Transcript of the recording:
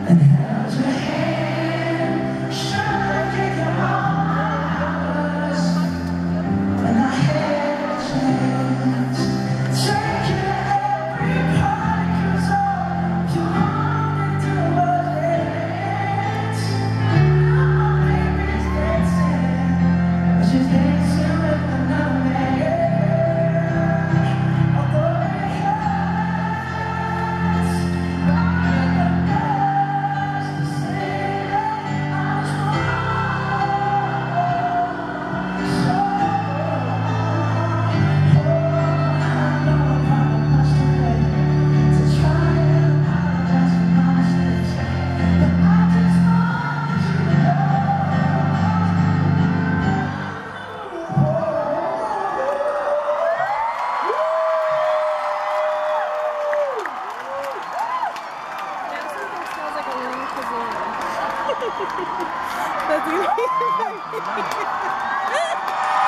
and held your hand, should give you all my hours, and I had a chance, take you to every party, 'cause all you wanted to do was dance. Now my baby's dancing, but she's dancing with another man. That's